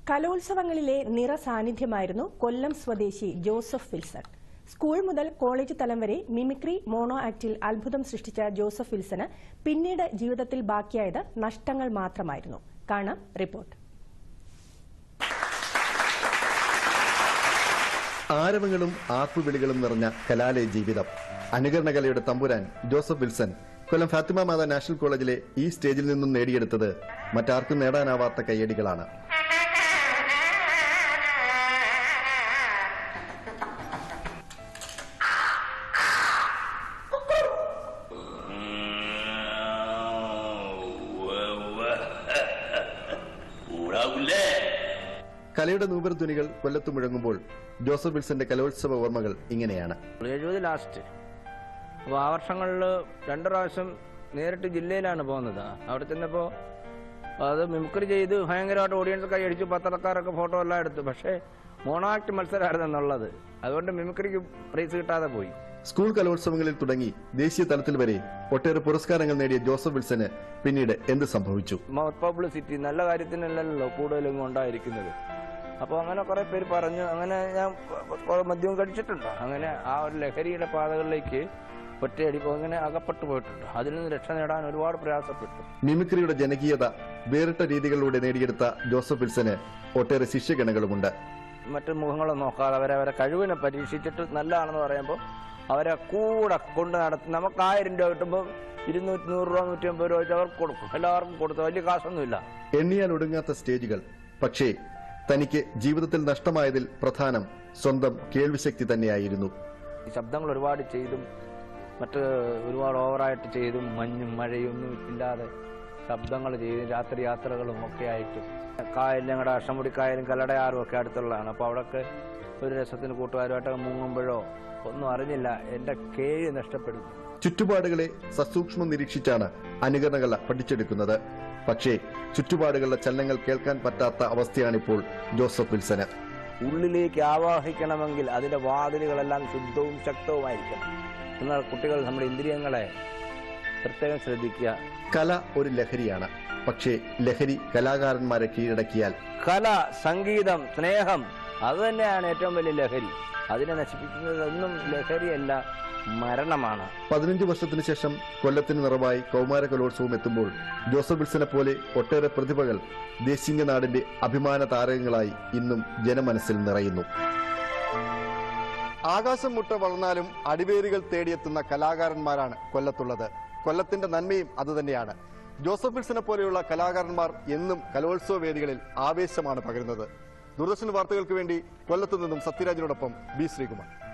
കലോത്സവങ്ങളിലെ നിറസാന്നിധ്യമായിരുന്നു കൊല്ലം സ്വദേശി Joseph Wilson. School മുതൽ കോളേജ് തലം വരെ മിമിക്രി മോണോ ആക്ടിൽ അത്ഭുതം സൃഷ്ടിച്ച ജോസഫ് വിൽസന് പിന്നീട് ജീവിതത്തിൽ ബാക്കിയായത് നഷ്ടങ്ങൾ മാത്രമായിരുന്നു. കാണാം റിപ്പോർട്ട്. ആരവങ്ങളും ആർപ്പുവിളികളും നിറഞ്ഞ കലാലയ ജീവിതം. അനുകരണ കലയുടെ തമ്പുരാൻ Joseph Wilson Kollam Fatima Mata national കോളേജിലെ ഈ സ്റ്റേജിൽ നിന്നും നേടിയെടുത്തത് മറ്റാർക്കും നേടാനാവാത്ത കയ്യടികളാണ്. കലയുടെ നൂപർധ്വനികൾ കൊല്ലത്ത് മുഴങ്ങുമ്പോൾ ജോസഫ് വിൽസന്റെ കലോത്സവ ഓർമ്മകൾ ഇങ്ങനെയാണ്. 70 ലാസ്റ്റ്. അപ്പോൾ ആ വർഷങ്ങളിൽ 2 പ്രാവശ്യം നേരിട്ട് ജില്ലയിലാണ് പോകുന്നത്. അവിടെ ചെന്നപ്പോൾ അത് മിമിക്രി ചെയ്ത് ഭയങ്കരമായിട്ട് ഓഡിയൻസ് കൈയടിച്ചു, പത്രക്കാരൊക്കെ ഫോട്ടോ എല്ലാം എടുത്തു. പക്ഷേ മോണോ ആക്ട് മത്സരമായിരുന്നു എന്നുള്ളത്, അതുകൊണ്ട് മിമിക്രിക്ക് പ്രൈസ് കിട്ടാതെ പോയി. സ്കൂൾ കലോത്സവങ്ങളിൽ തുടങ്ങി ദേശീയ തലത്തിൽ വരെ ഒട്ടേറെ പുരസ്കാരങ്ങൾ നേടിയ ജോസഫ് വിൽസന് പിന്നീട് എന്ത് സംഭവിച്ചു? മൗത്ത് പബ്ലിസിറ്റി നല്ല കാര്യത്തിനല്ലല്ലോ കൂടുതലും ഉണ്ടായിരിക്കുന്നത്. അപ്പോൾ അങ്ങനെ കുറെ പേര് പറഞ്ഞു. അങ്ങനെ ഞാൻ മദ്യവും കഴിച്ചിട്ടുണ്ട്. അങ്ങനെ ആ ഒരു ലഹരിയുടെ പാതകളിലേക്ക് ഒറ്റയടി അങ്ങനെ അകപ്പെട്ടു പോയിട്ടുണ്ട്. അതിൽ നിന്ന് രക്ഷ നേടാൻ ഒരുപാട് പ്രയാസപ്പെട്ടു. മിമിക്രിയുടെ ജനകീയത വേറിട്ട രീതികളിലൂടെ നേടിയെടുത്ത ജോസഫ് വിൽസന് ഒട്ടേറെ ശിഷ്യഗണങ്ങളുമുണ്ട്. മറ്റു മുഖങ്ങളെ നോക്കാതെ അവരവരെ കഴിവിനെ പരീക്ഷിച്ചിട്ട് നല്ലതാണെന്ന് പറയുമ്പോൾ അവരെ കൂടെ കൊണ്ട് നടത്തി നമുക്ക് 1000 രൂപ കിട്ടുമ്പോൾ 200, 100 രൂപ, 150 രൂപ വെച്ച് അവർക്ക് കൊടുക്കും. എല്ലാവർക്കും കൊടുത്തു. വലിയ കാശൊന്നുമില്ല. എണ്ണിയാൽ ഒടുങ്ങാത്ത സ്റ്റേജുകൾ. പക്ഷേ തനിക്ക് ജീവിതത്തിൽ നഷ്ടമായതിൽ പ്രധാനം സ്വന്തം കേൾവിശക്തി തന്നെയായിരുന്നു. ഈ ശബ്ദങ്ങൾ ഒരുപാട് ചെയ്തും മറ്റ് ഒരുപാട് ഓവറായിട്ട് ചെയ്തും മഞ്ഞും മഴയൊന്നും ഇല്ലാതെ ശബ്ദങ്ങൾ ചെയ്തും രാത്രി യാത്രകളും ഒക്കെ ആയിട്ട് കായൽ, ഞങ്ങളുടെ അഷ്ടമുടിക്കായലും കല്ലടയാറും ഒക്കെ അടുത്തുള്ളതാണ്. അപ്പോൾ അവിടെയൊക്കെ ഒരു രസത്തിന് കൂട്ടുകാരുമായിട്ട് മുങ്ങുമ്പോഴോ ഒന്നും അറിഞ്ഞില്ല എന്റെ കേൾവി നഷ്ടപ്പെടുന്നു. ചുറ്റുപാടുകളെ സസൂക്ഷ്മം നിരീക്ഷിച്ചാണ് അനുകരണകല പഠിച്ചെടുക്കുന്നത്. പക്ഷേ ചുറ്റുപാടുകളുടെ ചലനങ്ങൾ കേൾക്കാൻ പറ്റാത്ത അവസ്ഥയാണിപ്പോൾ ജോസഫ് വിൽസന്. ഉള്ളിലേക്ക് ആവാഹിക്കണമെങ്കിൽ അതിന്റെ വാതിലുകളെല്ലാം ശുദ്ധവും ശക്തവുമായിരിക്കണം. എന്നാൽ കുട്ടികൾ നമ്മുടെ ഇന്ദ്രിയങ്ങളെ പ്രത്യേകം ശ്രദ്ധിക്കുക. കല ഒരു ലഹരിയാണ്. പക്ഷേ ലഹരി കലാകാരന്മാരെ കീഴടക്കിയാൽ കല, സംഗീതം, സ്നേഹം അത് തന്നെയാണ് ഏറ്റവും വലിയ ലഹരി. അതിനെ നശിപ്പിക്കുന്നതൊന്നും ലഹരിയല്ല, മരണമാണ്. 15 വർഷത്തിനു ശേഷം കൊല്ലത്തിന് നിറവായി കൗമാര കലോത്സവം എത്തുമ്പോൾ ജോസഫ് വിൽസനെ പോലെ ഒട്ടേറെ പ്രതിഭകൾ ദേശീയ നാടിന്റെ അഭിമാന താരകങ്ങളായി ഇന്നും ജനമനസ്സിൽ നിറയുന്നു. ആകാശം മുട്ട വളർന്നാലും അടിവേരുകൾ തേടിയെത്തുന്ന കലാകാരന്മാരാണ് കൊല്ലത്തുള്ളത്. കൊല്ലത്തിന്റെ നന്മയും അതുതന്നെയാണ്. ജോസഫ് വിൽസനെ പോലെയുള്ള കലാകാരന്മാർ എന്നും കലോത്സവ വേദികളിൽ ആവേശമാണ് പകരുന്നത്. ദൂരദർശൻ വാർത്തകൾക്ക് വേണ്ടി കൊല്ലത്തു നിന്നും സത്യരാജിനോടൊപ്പം ബി ശ്രീകുമാർ.